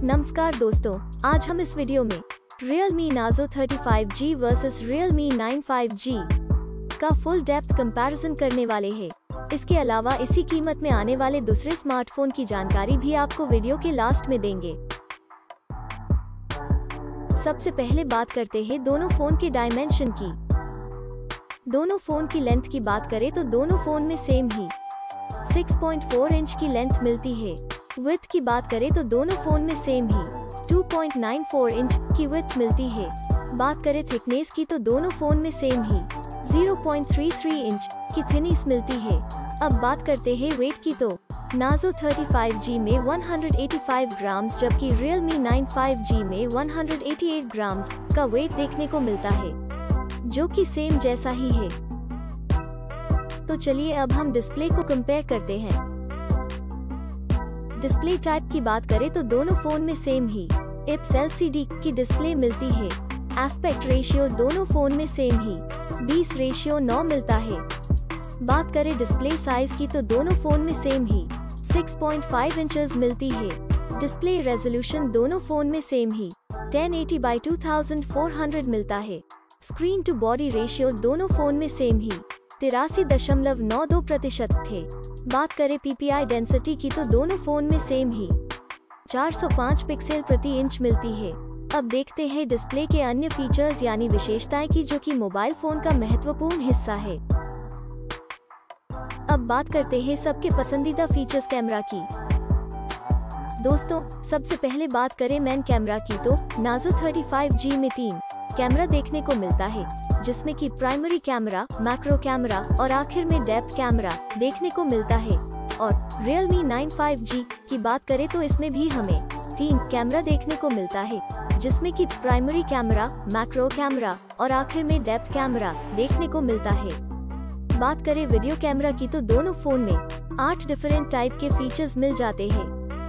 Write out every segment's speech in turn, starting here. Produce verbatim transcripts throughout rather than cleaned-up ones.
नमस्कार दोस्तों, आज हम इस वीडियो में Realme Nazo thirty five G versus Realme nine five G का फुल डेप्थ कंपैरिजन करने वाले हैं। इसके अलावा इसी कीमत में आने वाले दूसरे स्मार्टफोन की जानकारी भी आपको वीडियो के लास्ट में देंगे। सबसे पहले बात करते हैं दोनों फोन के डायमेंशन की। दोनों फोन की लेंथ की बात करें तो दोनों फोन में सेम ही सिक्स पॉइंट फोर इंच की लेंथ मिलती है। विड्थ की बात करें तो दोनों फोन में सेम ही two point nine four inch की विड्थ मिलती है। बात करें थिकनेस की तो दोनों फोन में सेम ही zero point three three inch की थिकनेस मिलती है। अब बात करते हैं वेट की तो Nazo थर्टी फाइव जी में one hundred eighty five grams जबकि Realme नाइन फाइव जी में one hundred eighty eight grams का वेट देखने को मिलता है, जो कि सेम जैसा ही है। तो चलिए अब हम डिस्प्ले को कंपेयर करते हैं। डिस्प्ले टाइप की बात करें तो दोनों फोन में सेम ही I P S L C D की डिस्प्ले मिलती है। एस्पेक्ट रेशियो दोनों फोन में सेम ही बीस रेशियो नौ मिलता है। बात करें डिस्प्ले साइज की तो दोनों फोन में सेम ही सिक्स पॉइंट फाइव इंचेस मिलती है। डिस्प्ले रेजोल्यूशन दोनों फोन में सेम ही ten eighty by two thousand four hundred मिलता है। स्क्रीन टू बॉडी रेशियो दोनों फोन में सेम ही तिरासी दशमलव नौ दो प्रतिशत थे। बात करें पी पी आई डेंसिटी की तो दोनों फोन में सेम ही चार सौ पाँच पिक्सल प्रति इंच मिलती है। अब देखते हैं डिस्प्ले के अन्य फीचर्स यानी विशेषताएं की, जो कि मोबाइल फोन का महत्वपूर्ण हिस्सा है। अब बात करते हैं सबके पसंदीदा फीचर्स कैमरा की। दोस्तों, सबसे पहले बात करें मेन कैमरा की तो Nazo थर्टी फाइव जी में तीन कैमरा देखने को मिलता है, जिसमें कि प्राइमरी कैमरा, मैक्रो कैमरा और आखिर में डेप्थ कैमरा देखने को मिलता है। और Realme नाइन फाइव जी की बात करें तो इसमें भी हमें तीन कैमरा देखने को मिलता है, जिसमें कि प्राइमरी कैमरा, मैक्रो कैमरा और आखिर में डेप्थ कैमरा देखने को मिलता है। बात करें वीडियो कैमरा की तो दोनों फोन में आठ डिफरेंट टाइप के फीचर्स मिल जाते हैं।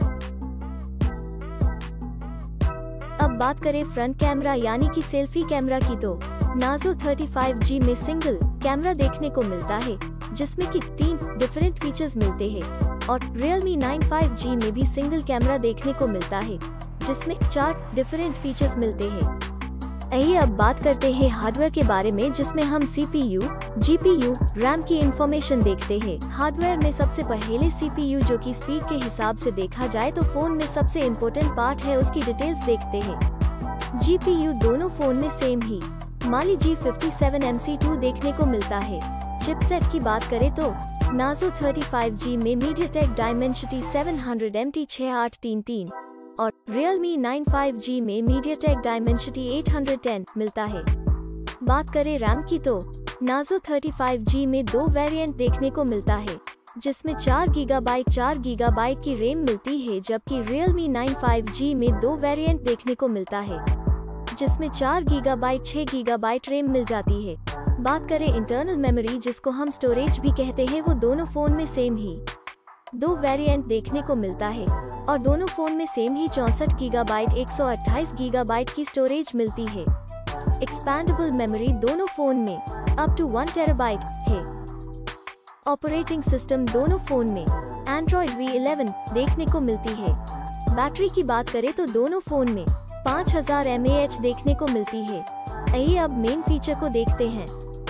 अब बात करें फ्रंट कैमरा यानी कि सेल्फी कैमरा की तो Nazo थर्टी फाइव जी में सिंगल कैमरा देखने को मिलता है, जिसमें कि तीन डिफरेंट फीचर्स मिलते हैं। और Realme नाइन फाइव जी में भी सिंगल कैमरा देखने को मिलता है, जिसमें चार डिफरेंट फीचर्स मिलते हैं। आइए अब बात करते हैं हार्डवेयर के बारे में, जिसमें हम C P U, G P U, RAM की इंफॉर्मेशन देखते हैं। हार्डवेयर में सबसे पहले सी पी यू, जो कि स्पीड के हिसाब से देखा जाए तो फोन में सबसे इम्पोर्टेंट पार्ट है, उसकी डिटेल्स देखते हैं। जी पी यू दोनों फोन में सेम ही Mali G fifty seven M C two देखने को मिलता है। चिपसेट की बात करें तो Nazo थर्टी फाइव जी में MediaTek Dimensity seven hundred M T six आठ तीन तीन और Realme नाइन फाइव जी में MediaTek Dimensity eight hundred ten मिलता है। बात करें रैम की तो Nazo थर्टी फाइव जी में दो वेरिएंट देखने को मिलता है, जिसमें चार गीगाबाइट चार गीगाबाइट की रैम मिलती है, जबकि Realme नाइन फाइव जी में दो वेरिएंट देखने को मिलता है, जिसमें चार गीगाबाइट छह गीगाबाइट रैम मिल जाती है। बात करें इंटरनल मेमोरी, जिसको हम स्टोरेज भी कहते हैं, वो दोनों फोन में सेम ही दो वेरिएंट देखने को मिलता है और दोनों फोन में सेम ही चौसठ गीगाबाइट एक सौ अट्ठाईस गीगाबाइट की स्टोरेज मिलती है। एक्सपैंडेबल मेमोरी दोनों फोन में अप टू वन टेराबाइट है। ऑपरेटिंग सिस्टम दोनों फोन में Android वी इलेवन देखने को मिलती है। बैटरी की बात करें तो दोनों फोन में पाँच हज़ार एम ए एच देखने को मिलती है। आइए अब मेन फीचर को देखते हैं।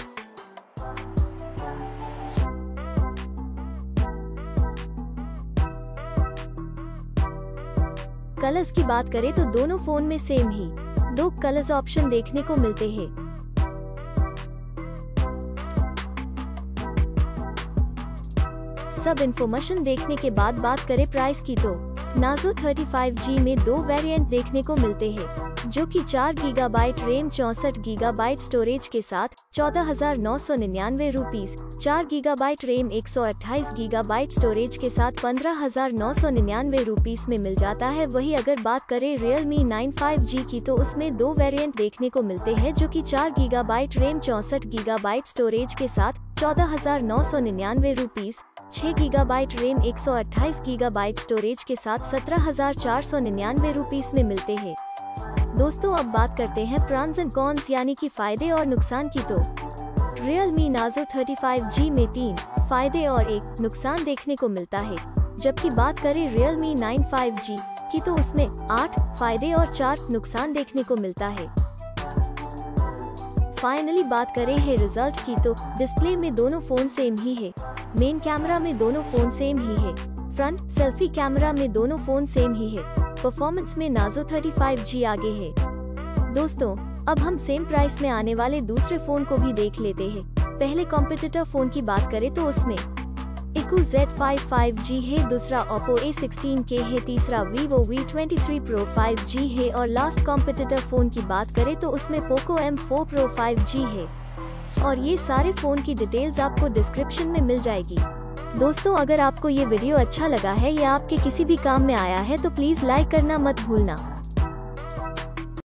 कलर्स की बात करें तो दोनों फोन में सेम ही दो कलर्स ऑप्शन देखने को मिलते हैं। सब इंफॉर्मेशन देखने के बाद बात करें प्राइस की तो Nazo थर्टी फाइव जी में दो वेरिएंट देखने को मिलते हैं, जो कि चार गीगाबाइट रैम चौसठ गीगाबाइट स्टोरेज के साथ चौदह हजार नौ सौ निन्यानवे रुपीस, चार गीगाबाइट रैम एक सौ अट्ठाईस गीगाबाइट स्टोरेज के साथ पंद्रह हजार नौ सौ निन्यानवे रुपीस में मिल जाता है। वही अगर बात करें Realme नाइन फाइव जी की तो उसमें दो वेरिएंट देखने को मिलते हैं, जो कि चार गीगाबाइट रैम चौसठ गीगाबाइट स्टोरेज के साथ चौदह हजार नौ सौ निन्यानवे रुपीस, छह गीगाबाइट रैम एक सौ अट्ठाईस गीगाबाइट स्टोरेज के साथ सत्रह हजार चार सौ निन्यानवे रुपीस में मिलते हैं। दोस्तों, अब बात करते हैं प्रॉन्स एंड कॉन्स यानी कि फायदे और नुकसान की तो Realme Nazo thirty five G में तीन फायदे और एक नुकसान देखने को मिलता है, जबकि बात करें Realme नाइन फाइव जी की तो उसमें आठ फायदे और चार नुकसान देखने को मिलता है। फाइनली बात करें है रिजल्ट की तो डिस्प्ले में दोनों फोन सेम ही है। मेन कैमरा में दोनों फोन सेम ही है। फ्रंट सेल्फी कैमरा में दोनों फोन सेम ही है। परफॉर्मेंस में नार्जो थर्टी फाइव जी आगे है। दोस्तों, अब हम सेम प्राइस में आने वाले दूसरे फोन को भी देख लेते हैं। पहले कॉम्पिटिटर फोन की बात करें तो उसमें iQOO Z five five G है, दूसरा ओप्पो ए सिक्सटीन के है, तीसरा Vivo V twenty three pro five G है और लास्ट कॉम्पिटिटर फोन की बात करें तो उसमें Poco M four pro five G है। और ये सारे फोन की डिटेल्स आपको डिस्क्रिप्शन में मिल जाएगी। दोस्तों, अगर आपको ये वीडियो अच्छा लगा है या आपके किसी भी काम में आया है तो प्लीज लाइक करना मत भूलना।